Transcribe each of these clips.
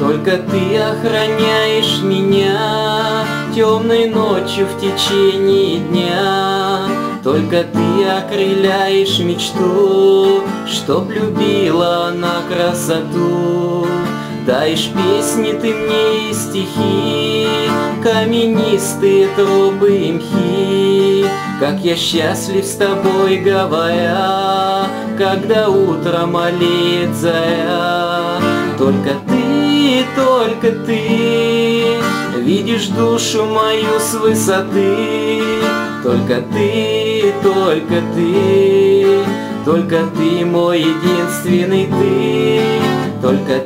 Только ты охраняешь меня темной ночью в течение дня. Только ты окрыляешь мечту, чтоб любила она красоту. Даешь песни ты мне и стихи, каменистые тропы и мхи. Как я счастлив с тобой, говоря, когда утром алеет заря. Только ты видишь душу мою с высоты. Только ты мой единственный ты. Только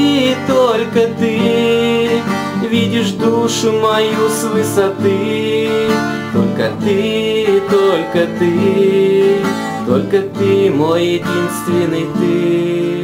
ты видишь душу мою с высоты. Только ты мой единственный ты.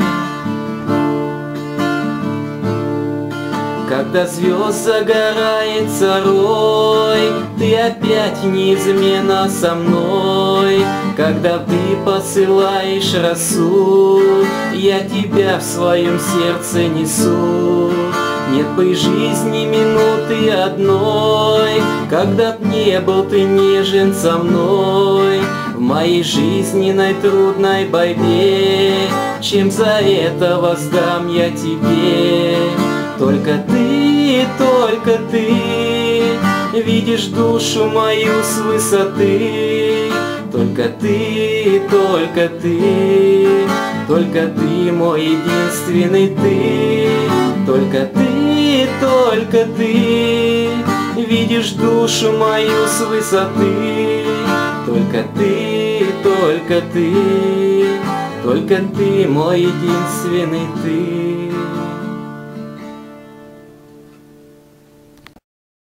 Когда звезд загорается рой, ты опять неизменно со мной. Когда ты посылаешь росу, я тебя в своем сердце несу. Нет бы жизни минуты одной, когда б не был ты нежен со мной. В моей жизненной трудной борьбе, чем за это воздам я тебе. Только ты видишь душу мою с высоты. Только ты мой единственный ты. Только ты видишь душу мою с высоты. Только ты мой единственный ты.